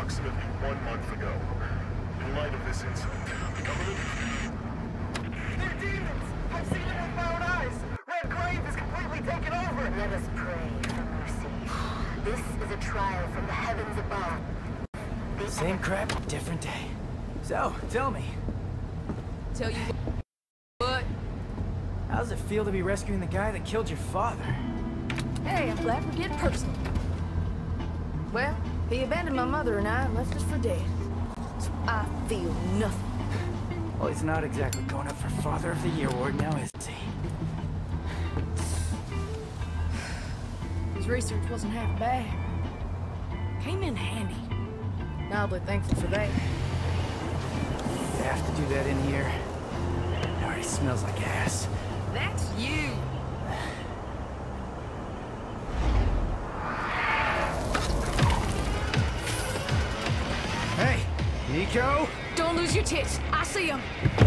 approximately 1 month ago. In light of this incident, the government... They're demons! I've seen it with my own eyes! Red Grave is completely taken over! Let us pray for mercy. This is a trial from the heavens above. Same crap, different day. So, tell me. Tell you what? How does it feel to be rescuing the guy that killed your father? Hey, I'm glad we're getting personal. Well, he abandoned my mother and I and left us for dead. So I feel nothing. Well, he's not exactly going up for Father of the Year award now, is he? His research wasn't half bad. Came in handy. Mildly thankful for that. You have to do that in here. It already smells like ass. That's you! Hey, Nico? Don't lose your tits. I see them.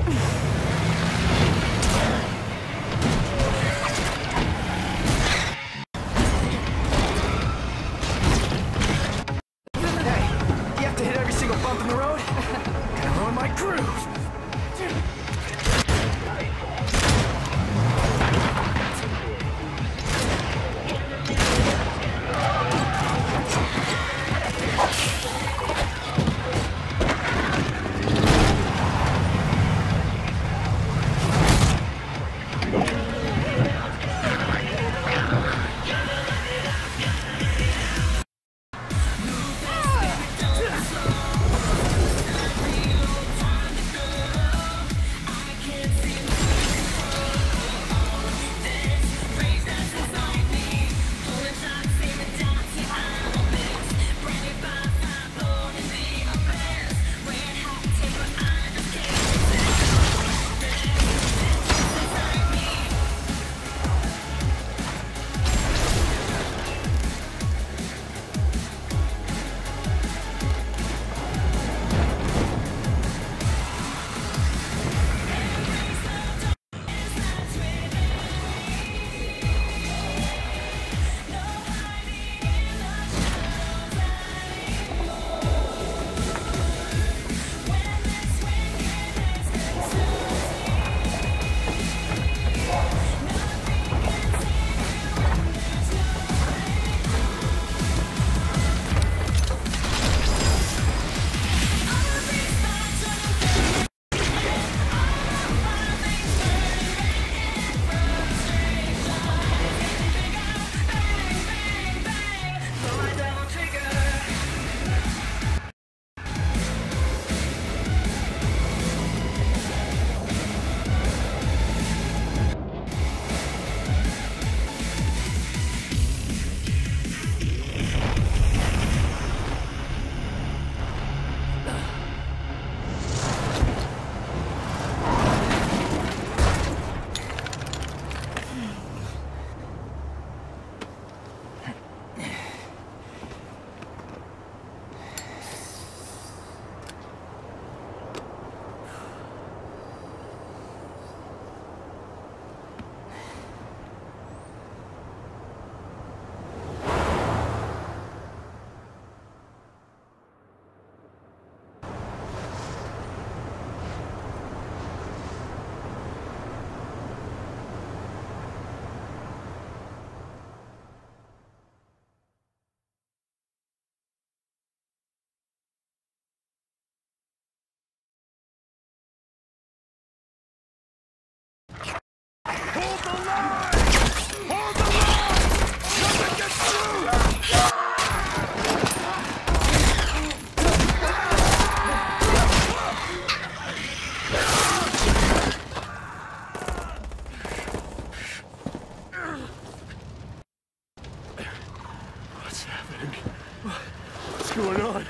going on?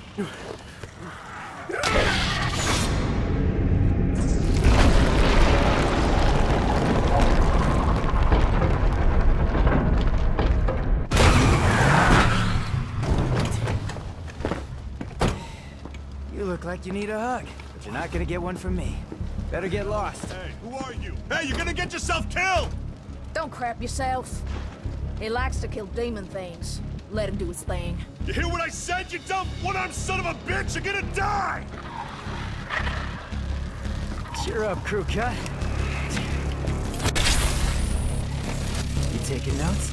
You look like you need a hug, but you're not gonna get one from me. Better get lost. Hey, who are you? Hey, you're gonna get yourself killed! Don't crap yourself. He likes to kill demon things. Let him do his thing. You hear what I said, you dumb one-armed son of a bitch? You're gonna die! Cheer up, crew cut. You taking notes?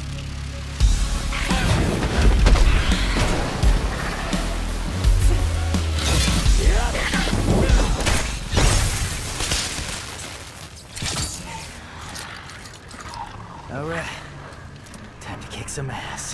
All right, time to kick some ass.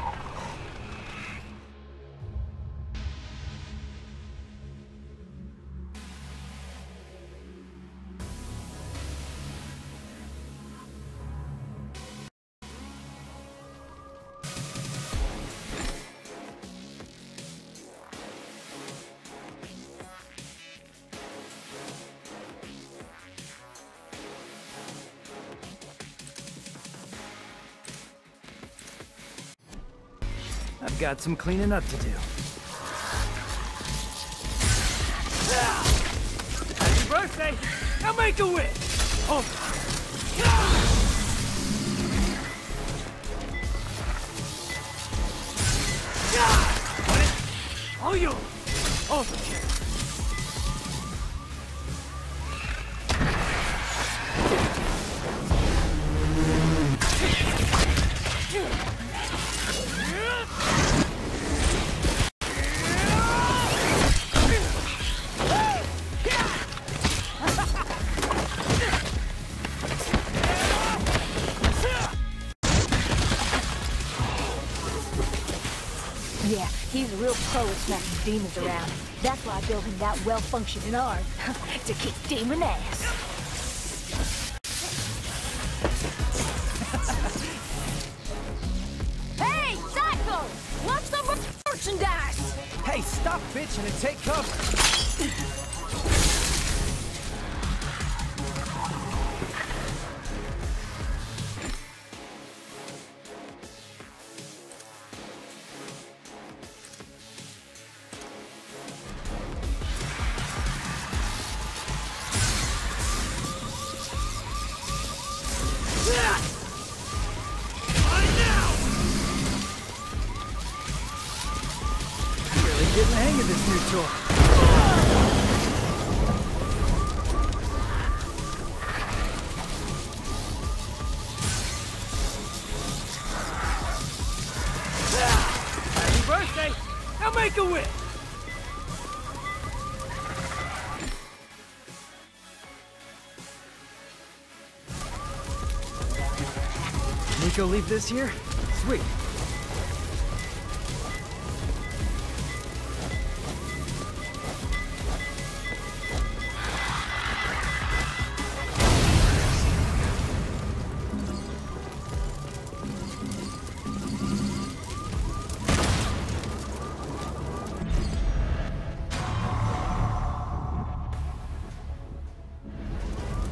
I've got some cleaning up to do. Happy birthday! Now make a wish! Oh. All you! Oh. Yeah, he's a real pro at smacking demons around. That's why I built him that well-functioning arm. To kick demon ass. Hey, Psycho! Want some merchandise? Hey, stop bitching and take cover! Getting the hang of this new toy. Happy birthday! Now make a wish! Nico leave this here? Sweet.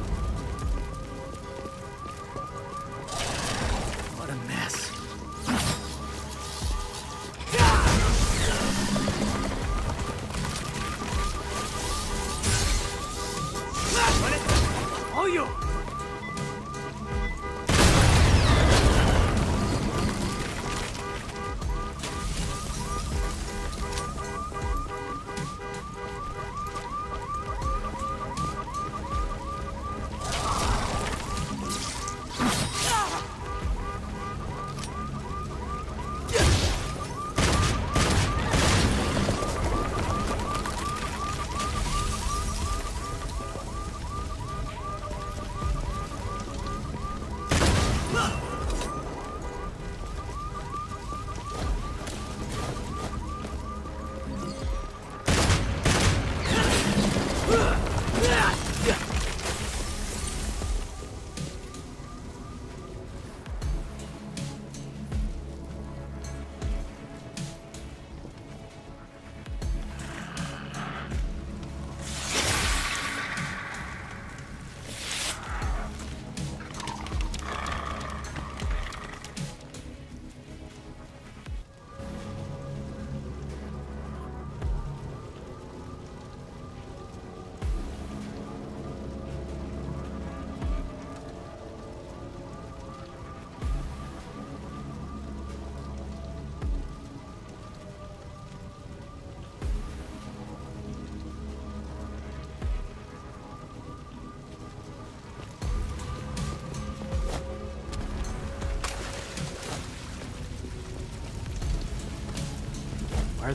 What a mess.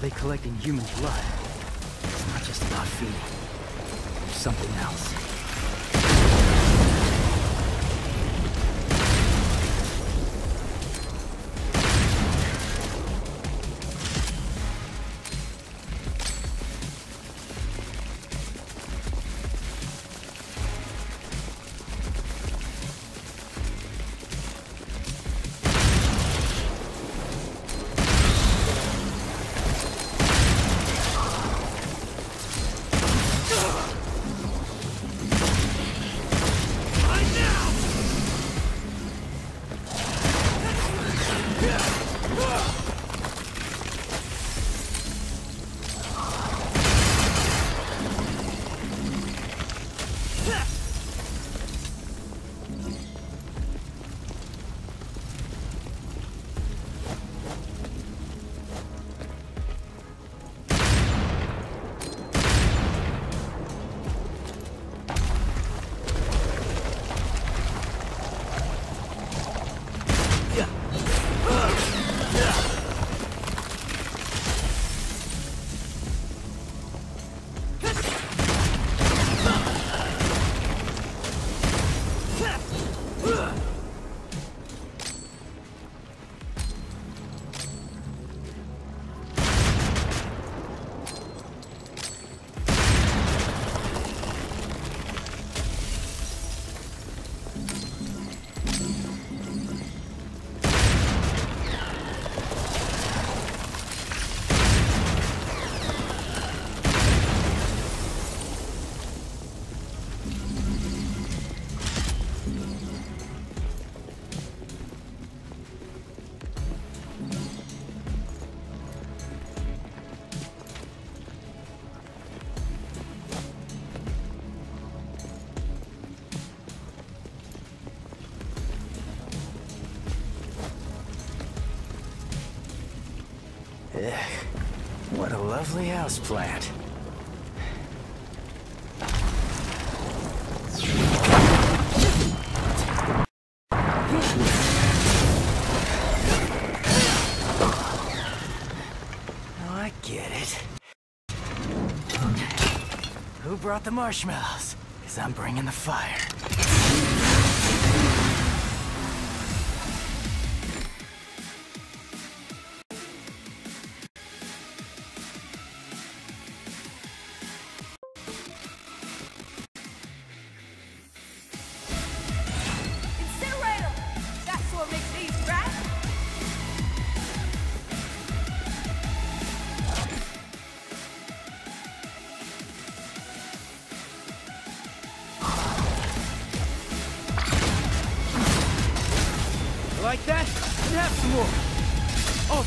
they collecting human blood? It's not just about feeding. There's something else. What a lovely houseplant. Oh, I get it. Who brought the marshmallows? 'Cause I'm bringing the fire. Like that? And have some more. Oh.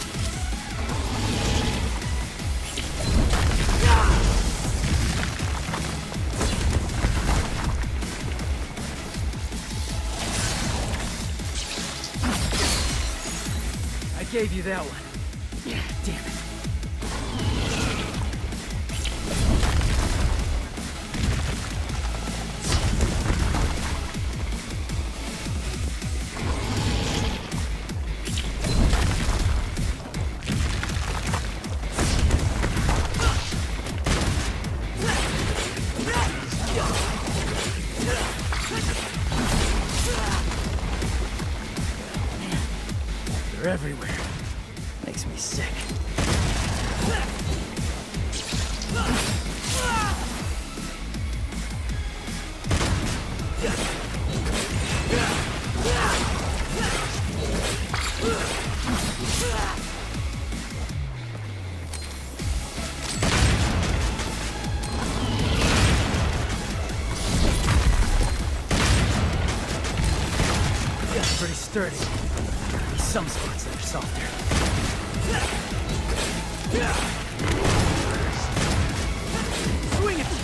I gave you that one. Yeah, damn it. They're everywhere. Makes me sick. Pretty sturdy. Some spots that are softer. Swing it!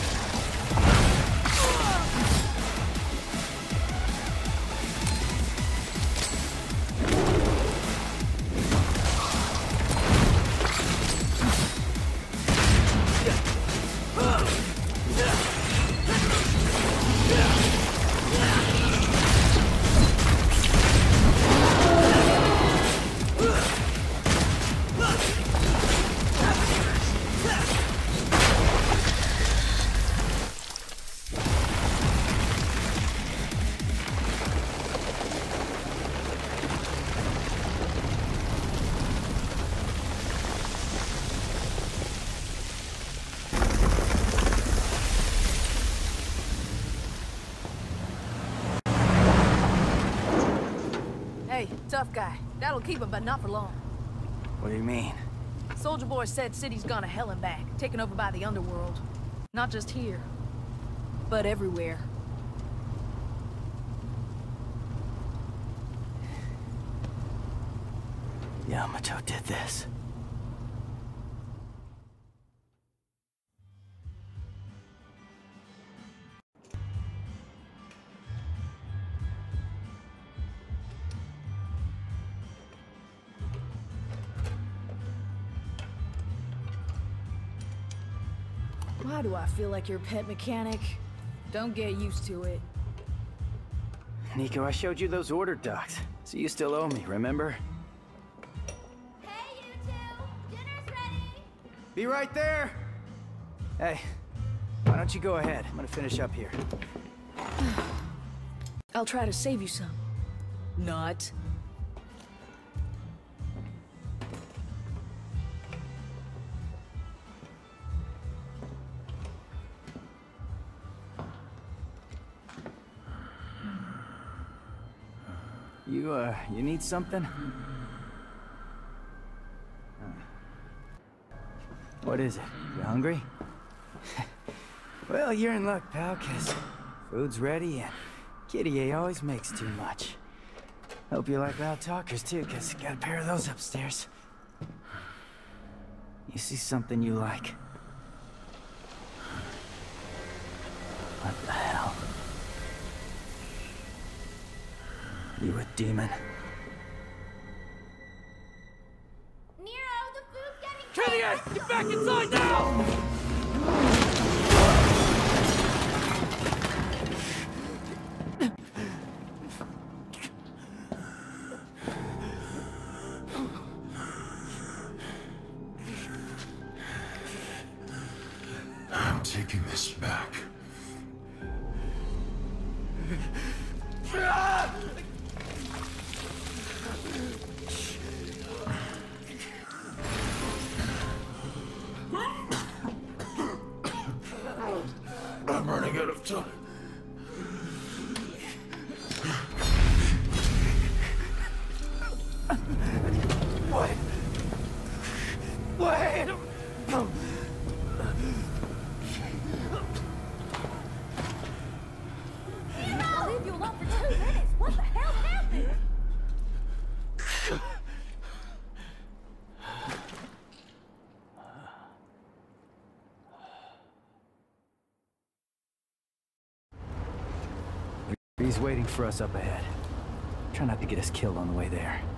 That'll keep him, but not for long. What do you mean? Soldier Boy said city's gone to hell and back, taken over by the underworld. Not just here, but everywhere. Yamato did this. Why do I feel like your pet mechanic? Don't get used to it. Nico, I showed you those order docs, so you still owe me, remember? Hey, you two! Dinner's ready! Be right there! Hey, why don't you go ahead? I'm gonna finish up here. I'll try to save you some. Not. You need something? What is it? You hungry? Well, you're in luck, pal, 'cause food's ready and Kitty A always makes too much. Hope you like loud talkers, too, 'cause got a pair of those upstairs. You see something you like? What the hell? You a demon? Nero, the food's getting Kitty, get back inside now! I'm taking this back. I'm running out of time. Wait! I'll leave you alone for 2 minutes! What the hell happened? He's waiting for us up ahead. Try not to get us killed on the way there.